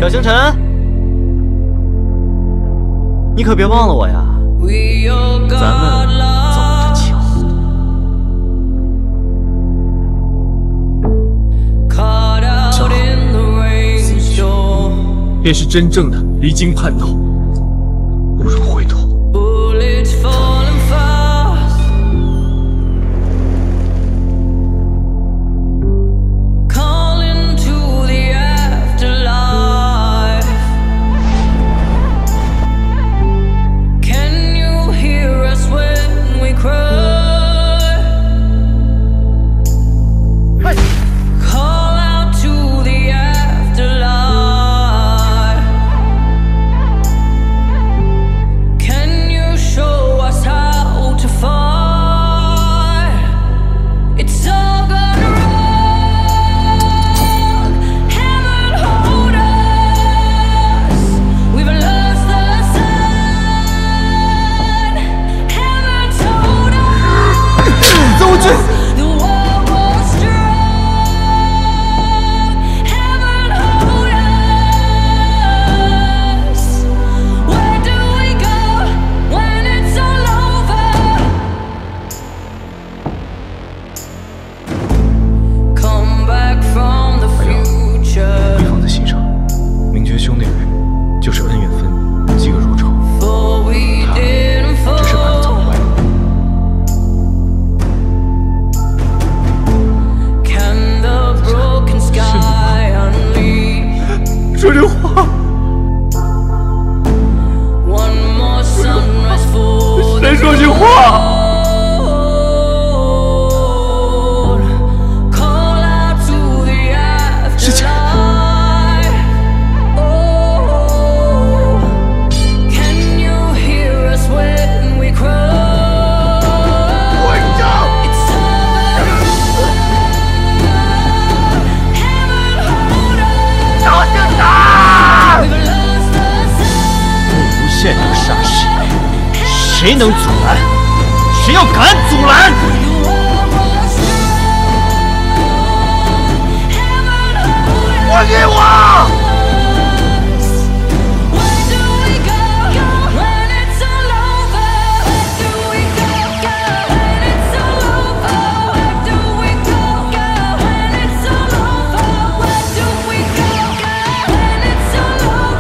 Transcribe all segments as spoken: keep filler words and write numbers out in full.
小星辰，你可别忘了我呀！咱们走着瞧。 小好，便是真正的离经叛道，不容回头。 说这话，再说句话。是假的。混账！小心打！无限流煞势，谁能阻拦？谁要敢阻拦？还给我！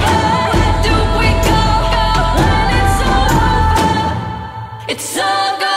It's all gone.